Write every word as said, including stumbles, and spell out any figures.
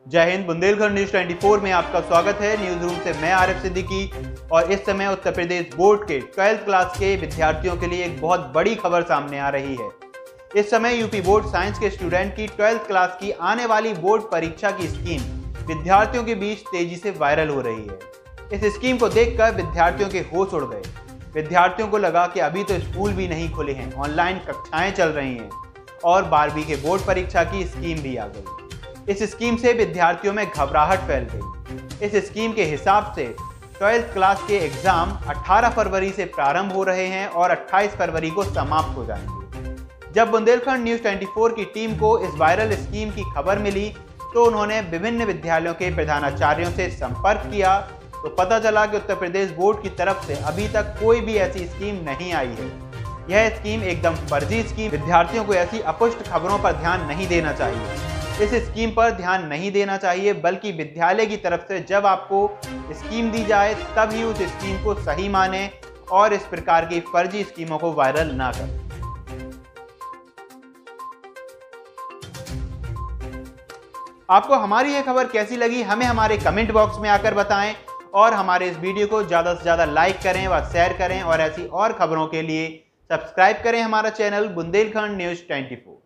जय हिंद। बुंदेलखंड न्यूज चौबीस में आपका स्वागत है। न्यूज रूम से मैं आरिफ सिद्दीकी और इस समय उत्तर प्रदेश बोर्ड के ट्वेल्थ क्लास के विद्यार्थियों के लिए एक बहुत बड़ी खबर सामने आ रही है। इस समय यूपी बोर्ड साइंस के स्टूडेंट की ट्वेल्थ क्लास की आने वाली बोर्ड परीक्षा की स्कीम विद्यार्थियों के बीच तेजी से वायरल हो रही है। इस स्कीम को देखकर विद्यार्थियों के होश उड़ गए। विद्यार्थियों को लगा कि अभी तो स्कूल भी नहीं खुले हैं, ऑनलाइन कक्षाएं चल रही हैं और बारहवीं के बोर्ड परीक्षा की स्कीम भी आ गई। इस स्कीम से विद्यार्थियों में घबराहट फैल गई। इस स्कीम के हिसाब से ट्वेल्थ क्लास के एग्जाम अठारह फरवरी से प्रारंभ हो रहे हैं और अट्ठाईस फरवरी को समाप्त हो जाएंगे। जब बुंदेलखंड न्यूज चौबीस की टीम को इस वायरल स्कीम की खबर मिली तो उन्होंने विभिन्न विद्यालयों के प्रधानाचार्यों से संपर्क किया तो पता चला कि उत्तर प्रदेश बोर्ड की तरफ से अभी तक कोई भी ऐसी स्कीम नहीं आई है। यह स्कीम एकदम फर्जी स्कीम। विद्यार्थियों को ऐसी अपुष्ट खबरों पर ध्यान नहीं देना चाहिए। इस स्कीम पर ध्यान नहीं देना चाहिए, बल्कि विद्यालय की तरफ से जब आपको स्कीम दी जाए तब ही उस स्कीम को सही माने और इस प्रकार की फर्जी स्कीमों को वायरल ना करें। आपको हमारी यह खबर कैसी लगी हमें हमारे कमेंट बॉक्स में आकर बताएं और हमारे इस वीडियो को ज़्यादा से ज़्यादा लाइक करें व शेयर करें और ऐसी और खबरों के लिए सब्सक्राइब करें हमारा चैनल बुंदेलखंड न्यूज चौबीस।